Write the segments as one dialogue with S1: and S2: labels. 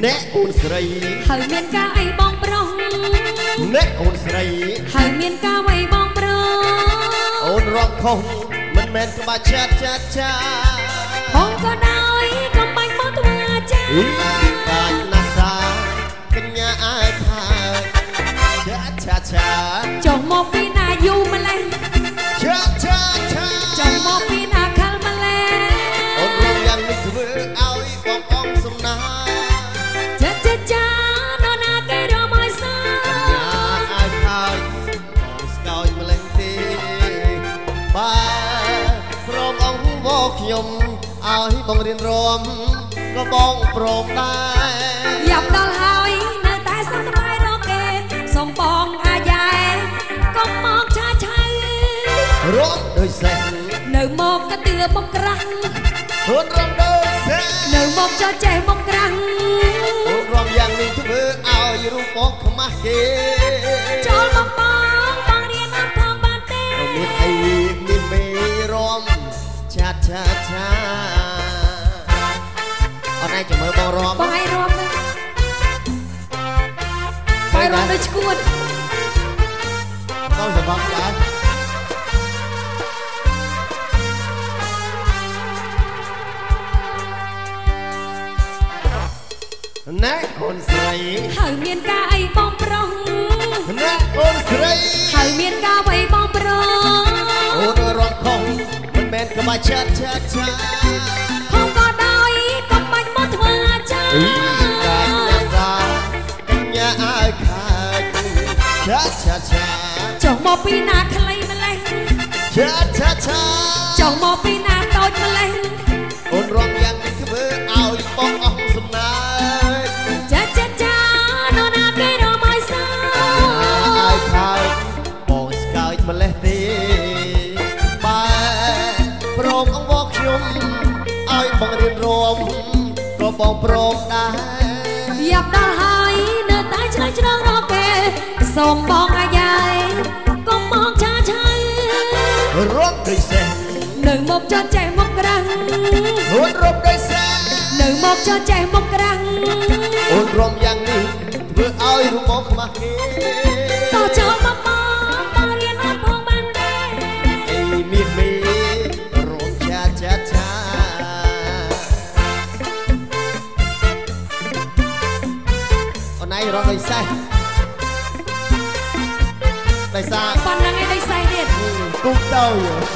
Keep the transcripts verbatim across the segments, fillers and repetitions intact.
S1: អ្នកអូនស្រី
S2: ហើយមានការអីបងប្រុស
S1: អ្នកអូនស្រី
S2: ហើយមានការអ្វីបងប្រុស
S1: អូនរកខុសមិនមែនក្បាច់ចាត់ចាត់ចា
S2: ផងក៏ដោយកុំបាញ់មកធ្វើចា
S1: កាយណាសាកញ្ញាអើថាចាត់ចាត់ចា
S2: ចុះមកពីណាយូរម្លេះ
S1: ចាត់ចាត់ចា
S2: ចុះមកពីណាខលម្លេះ
S1: អូនរងយ៉ាងនេះធ្វើឲ្យបងបងសំណា
S2: ចាចាចានរណាគេរំឲ្យសា
S1: អើហើយបងស្កោយម្លេះទេបាទព្រមអង្គមកខ្ញុំឲ្យបងរៀនរំក៏បងព្រមដែរ
S2: យ៉ាប់ដល់ហើយនៅតែសុខសប្បាយរកគេសុំបងអាយ៉ែកុំមកឆាឆៃ
S1: រំដោយសេះ
S2: នៅមកកទឿមកក្រាស់
S1: អូនរំដោយសេះ
S2: នៅមកចោះចេះមកក្រាស់
S1: អូនរំយ៉ាងនេះធ្វើឲ្យរូបបងខ្មាស់គេ
S2: ចូលមកបងបងរៀនអត់ផងបានទេ
S1: មានអីមានមេរំឆាឆាឆាអូនឯងចាំមើលបងរំ
S2: បងឯងរំទៅបាយរំដូចឈួត
S1: បងសបងដែរណែអូនស្រី
S2: ហើយមានការអីបងប្រុស
S1: ណែអូនស្រី
S2: ហើយមានការអ្វីបងប្រុស
S1: អូនរំខំមិនមែនក្បាច់ចាត់ចាត់ចា
S2: ផងក៏ដោយកុំបាច់មកធ្វើចា
S1: កាយណាសាកញ្ញាអើខាច់ចាត់ចាត់ចា
S2: ចុះមកពីណាខ្លីម្លេះ
S1: ចាត់ចាត់ចា
S2: ចុះមកពីណាតូចម្លេះ
S1: អូនរំយ៉ាងនេះធ្វើឲ្យបងអស់សំណា
S2: ចាចាចានរណាគេរំឲ្យសា
S1: ឲ្យខាច់បងស្កើចម្លេះទេបែព្រមអង្គមកខ្ញុំឲ្យបងរៀនរំក៏បងព្រមដែរ
S2: យ៉ាប់ដល់ហើយនៅតែឆ្លើយឆ្លងរកគេសូមបងអាយ៉ែកុំមកឆាឆៃ
S1: រំដោយសេះ
S2: នៅមកចោះចេះមកក្រាំង
S1: អូនរំដោយសេះ
S2: នៅមកចោះចេះមកក្រាំង
S1: អូនរំយ៉ាងនេះធ្វើឲ្យរូបបងខ្មាស់គេ
S2: តោះចូលមកបងបងរៀនអត់ផងបានទេ
S1: អីមានមេរំចាចាចាអូនឯងរំដោយសេះដោយសារ
S2: ប៉ុណ្ណឹងឯងដោយសេះទៀត
S1: គុំទៅ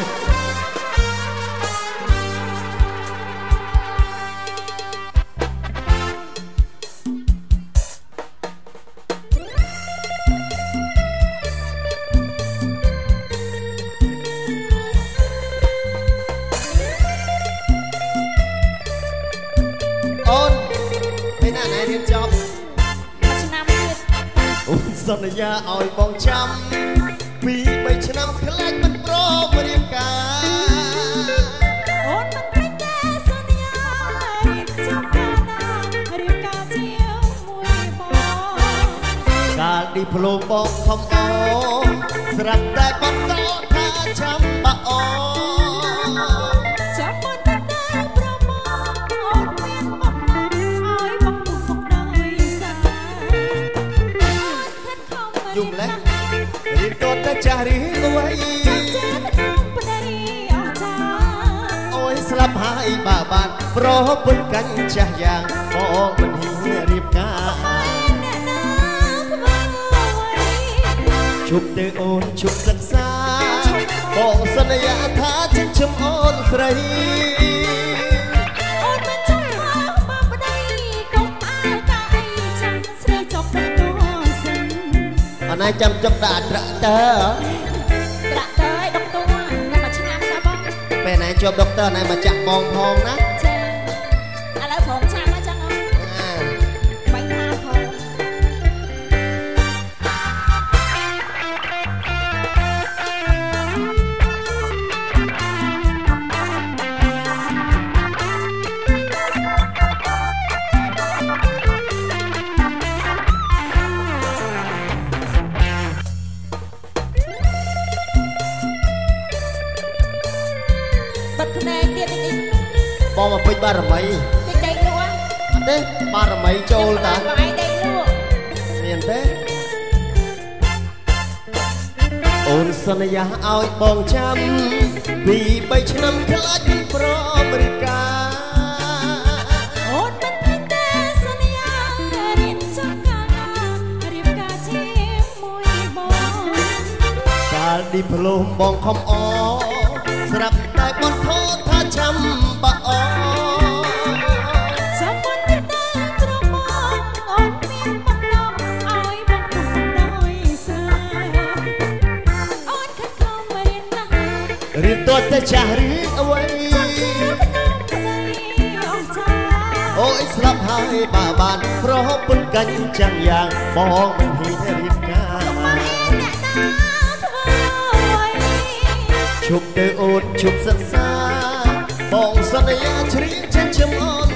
S1: អូនពេលណាណែរៀនចប់
S2: មួយឆ្នាំទៀត
S1: អូនសន្យាឲ្យបងចាំពីបីឆ្នាំខ្លាចមិនព្រមរៀបការ
S2: អូនមិនព្រមទេសន្យារៀបចំកាលណារៀបការជាមួយបង
S1: កាលឌីប្លូមបងខំអូស្រាប់តែបន្តថាចាំបាក់អូ
S2: ចាំមកតែប្រមាអូនមានបំណងឲ្យបងទុកមកដោយសារខិតខំ
S1: យំលេះរៀនតតែចាស់រៀនអ្វី
S2: ចាស់ចាស់តែក្នុងបដិអស់ចា
S1: អូយស្លាប់ហើយបើបានប្រពន្ធកាញ់ចាស់យ៉ាងបងមិនហ៊ានរៀបការជប់ទៅអូនជប់សិក្សាបងសន្យាថាចិញ្ចឹមអូនស្រី
S2: អូនមិនចង់មកមកប្តីកុំអើតាអីចាំស្រីចប់ទៅតសិន
S1: អនឯងចាំចុកដាក់ត្រាក់ទ័រ
S2: ត្រាក់ទ័រឲ្យដុកទ័រនៅមួយឆ្នាំស្អាបង
S1: ពេលណែជាប់ដុកទ័រណែមកចាក់បងផងណា
S2: ចាឥឡូវព្រមឆាំអញ្ចឹងអឺបាញ់ថាផង
S1: បងមកពេញបារមី
S2: តិចតិចនោះ
S1: ទេបារមីចូលតា
S2: បាយដេកលក់
S1: មានទេអូនសន្យាឲ្យបងចាំពីបីឆ្នាំខ្លាចមិនព្រមរៀបការ
S2: អូនមិនធ្វើទេសន្យារៀនចង់ការរៀបការជាមួយបង
S1: កាលឌីប្លូមបងខំអស្រាប់តែបងខកថាចាំបាក់អ
S2: ចាំមុនទៅក្រមកអូនមានបំណងឲ្យបងពុកដោយសារអូនខិតខំរៀនណាស់
S1: រៀនទាត់តែចាស់ឬអ្វីអូយស្លាប់ហើយបើបានប្រហពុនកាញ់ចាំងយ៉ាងបងមិនហ៊ានរៀបការជប់ទៅអូនជប់សិក្សាបងសន្យាជ្រៀងចិញ្ចឹមអូន